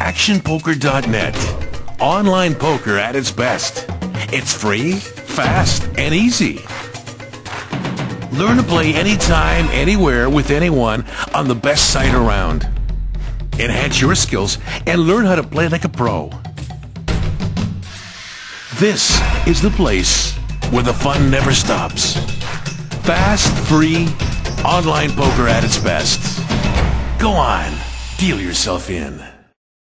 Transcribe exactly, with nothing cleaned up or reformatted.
action poker dot net. Online poker at its best. It's free, fast, and easy. Learn to play anytime, anywhere, with anyone on the best site around. Enhance your skills and learn how to play like a pro. This is the place where the fun never stops. Fast, free, online poker at its best. Go on, deal yourself in.